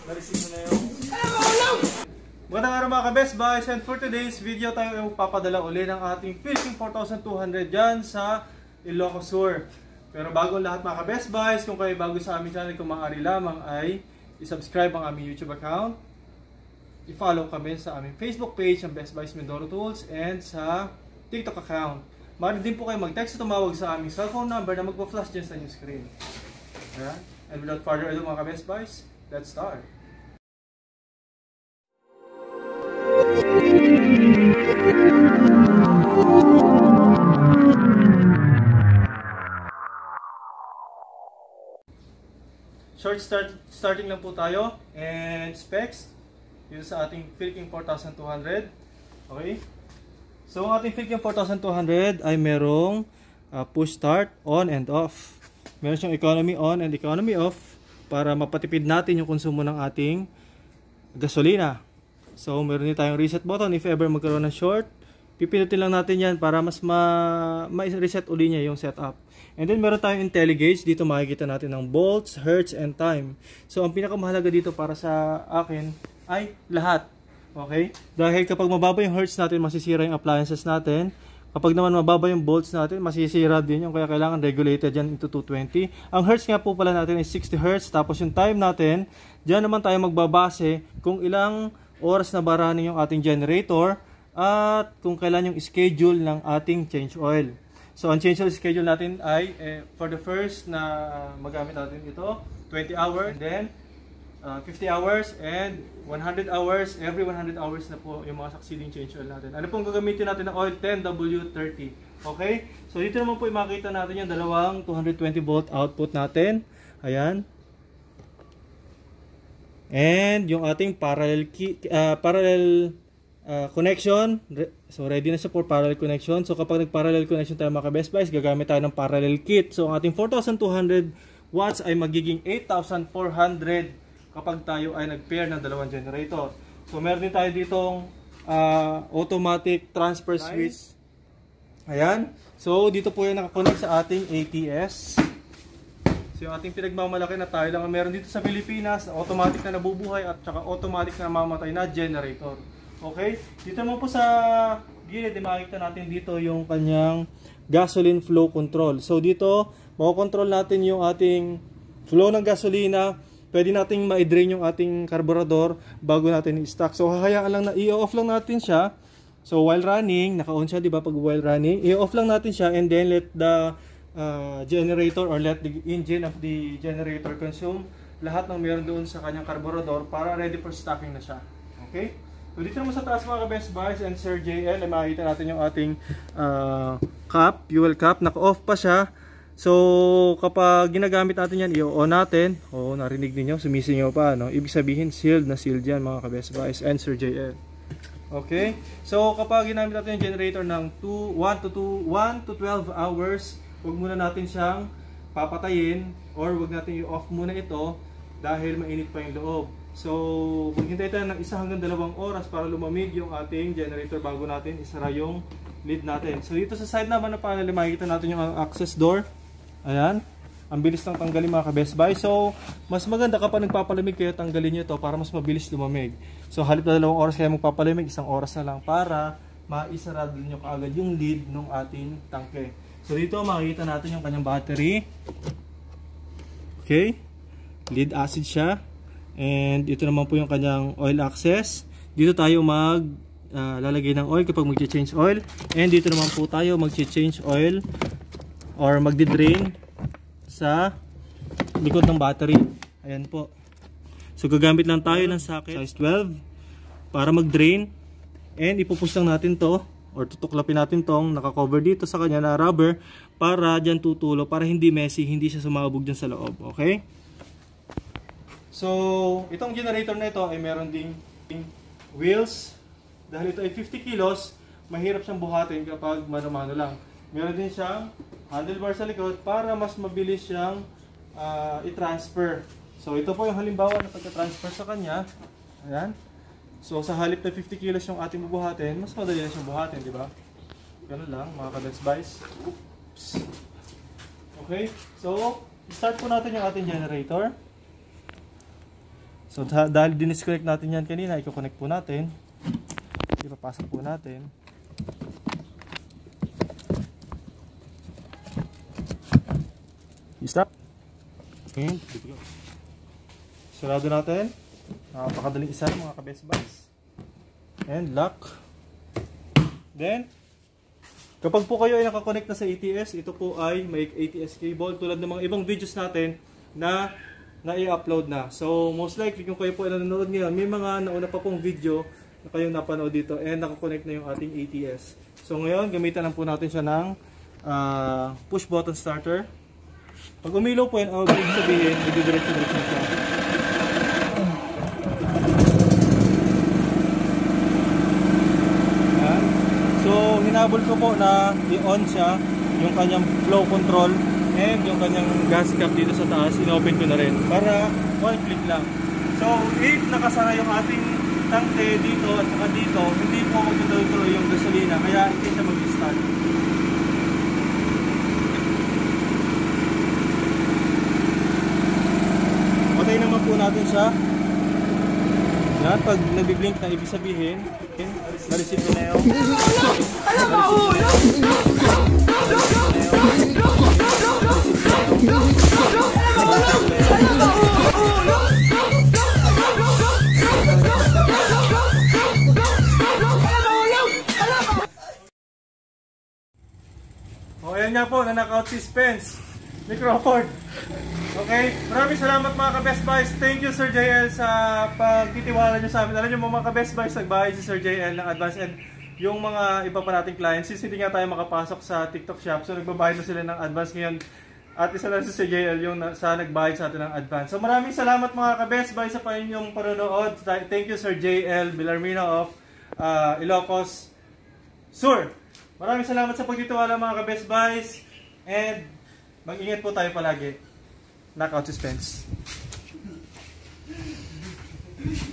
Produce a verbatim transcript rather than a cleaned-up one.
Na-receive mo na yung... Magandang araw mga ka-Best Buys, and for today's video tayo ay magpapadala uli ng ating Philking four thousand two hundred dyan sa Ilocos Sur. Pero bago lahat mga ka-Best Buys, kung kayo bago sa aming channel, kung maaari lamang ay i-subscribe ang aming YouTube account, i-follow kami sa aming Facebook page, ang Best Buys Mindoro Tools, and sa TikTok account. Maaari din po kayo mag-text o tumawag sa aming cellphone number na magpa-flash dyan sa inyong screen. Yeah? And without further ado mga ka-Best Buys, let's start! Short start, starting lang po tayo, and specs dito sa ating Philking four thousand two hundred. Okay? So ang ating Philking four thousand two hundred ay merong uh, push start on and off. Meron siyang economy on and economy off para mapatipid natin yung konsumo ng ating gasolina. So meron din tayong reset button if ever magkaroon ng short. Pipindutin lang natin yan para mas ma-reset uli niya yung setup. And then meron tayong IntelliGauge. Dito makikita natin ng volts, hertz, and time. So ang pinakamahalaga dito para sa akin ay lahat. Okay? Dahil kapag mababa yung hertz natin, masisira yung appliances natin. Kapag naman mababa yung volts natin, masisira din yung kaya kailangan regulated dyan into two twenty. Ang hertz nga po pala natin ay sixty hertz. Tapos yung time natin, dyan naman tayo magbabase kung ilang oras na ba running yung ating generator at kung kailan yung schedule ng ating change oil. So ang change oil schedule natin ay eh, for the first na magamit natin ito, twenty hours, and then uh, fifty hours, and one hundred hours. Every one hundred hours na po yung mga succeeding change oil natin. Ano pong gagamitin natin ng oil? ten W thirty. Okay? So dito naman po makita natin yung dalawang two hundred twenty volt output natin. Ayan. And yung ating parallel key, uh, parallel uh, connection. So ready na siya for parallel connection. So kapag nag-parallel connection tayo mga ka-Best Buys, gagamit tayo ng parallel kit. So ang ating four thousand two hundred watts ay magiging eight thousand four hundred kapag tayo ay nag-pair ng dalawang generator. So meron din tayo ditong uh, automatic transfer switch. Ayan. So dito po yung nakakonect sa ating A T S. So yung ating pinagmamalaki na tayo lang meron dito sa Pilipinas, automatic na nabubuhay at saka automatic na mamatay na generator. Okay? Dito naman po sa gilid, makikita natin dito yung kanyang gasoline flow control. So dito, makokontrol natin yung ating flow ng gasolina. Pwede nating ma-drain yung ating carburetor bago natin i-stock. So hahayaan lang na i-off lang natin siya. So while running, naka-on siya, di ba? Pag while running, i-off lang natin siya and then let the uh, generator or let the engine of the generator consume lahat ng meron doon sa kanyang carburetor para ready for stocking na siya. Okay? So dito naman sa taas mga ka-Best Buys and Sir J L, ay makikita natin yung ating uh, cap, fuel cap. Naka-off pa siya. So kapag ginagamit natin yan, i-on natin. O, narinig niyo, sumisingaw pa. No? Ibig sabihin, sealed na sealed yan mga ka-Best Buys and Sir J L. Okay? So kapag ginamit natin yung generator ng one to twelve hours, huwag muna natin siyang papatayin or huwag natin i-off muna ito dahil mainit pa yung loob. So, maghintay tayo ng isa hanggang dalawang oras para lumamig yung ating generator bago natin isara yung lid natin. So, dito sa side naman na panel, makikita natin yung access door. Ayan. Ang bilis ng tanggalin mga ka-Best Buy. So, mas maganda kapag nagpapalamig kayo, tanggalin nyo ito para mas mabilis lumamig. So, halip na dalawang oras kayo magpapalamig, isang oras na lang para maisarado nyo kaagad yung lid ng ating tangke. So, dito makikita natin yung kanyang battery. Okay. Lead acid siya. And ito naman po yung kanyang oil access. Dito tayo mag uh, lalagay ng oil kapag magche-change oil. And dito naman po tayo magche-change oil or magdi-drain sa likod ng battery. Ayan po. So gagamit lang tayo ng socket size twelve para mag-drain. And ipupush lang natin to or tutuklapin natin tong naka-cover dito sa kanya na rubber para dyan tutulo para hindi messy, hindi siya sumabog dyan sa loob. Okay? So, itong generator na ito ay meron ding wheels. Dahil ito ay fifty kilos, mahirap siyang buhatin kapag mano-mano lang. Meron din siyang handlebar sa likod para mas mabilis siyang uh, i-transfer. So, ito po yung halimbawa na pagka-transfer sa kanya. Ayan. So, sa halip na fifty kilos yung ating bubuhatin, mas madali na siyang buhatin, di ba? Ganun lang, mga ka-Best Buys. Oops. Okay, so, start po natin yung ating generator. So dahil dinisconnect natin yan kanina, i-connect po natin. Ipapasok po natin. I-stop. Okay. Sarado natin. Napakadaling isa mga ka-Best Buys. And lock. Then, kapag po kayo ay nakakonect na sa A T S, ito po ay may A T S cable tulad ng mga ibang videos natin na na-i-upload na. So, most likely kung kayo po ay nanonood ngayon, may mga nauna pa pong video na kayong napanood dito and nakakonect na yung ating A T S. So, ngayon, gamitan lang po natin siya ng uh, push button starter. Pag umilaw po yan, ang ibig sabihin, i-diretso-diretso na siya. Yan. So, hinabol ko po na i-on siya, yung kanyang flow control and yung kanyang gas cap dito sa taas, in-open ko na rin para one click lang. So, if nakasara yung ating tangke dito at saka dito, hindi po magtutuloy yung gasolina, kaya hindi siya mag-start. Patay naman po natin siya. Yan, pag nag-blink na ibig sabihin, na-receive na yun. O, ayan nga po, na-knockout si Spence ni Crawford. Okay, maraming salamat mga ka-Best Buys. Thank you Sir J L sa pagtitiwala nyo sa amin. Alam nyo mga ka-Best Buys, nagbayad si Sir J L ng advance and yung mga iba pa nating clients, since hindi nga tayo makapasok sa TikTok shop, so nagbabayad na sila ng advance ngayon. At isa lang si Sir J L yung sa nagbayad sa atin ng advance. So maraming salamat mga ka-Best Buys sa pa inyong panonood. Thank you Sir J L Villarmino of uh, Ilocos Sur. Maraming salamat sa pagtitiwala mga ka-Best Buys. And mag-ingat po tayo palagi. Knockout suspense.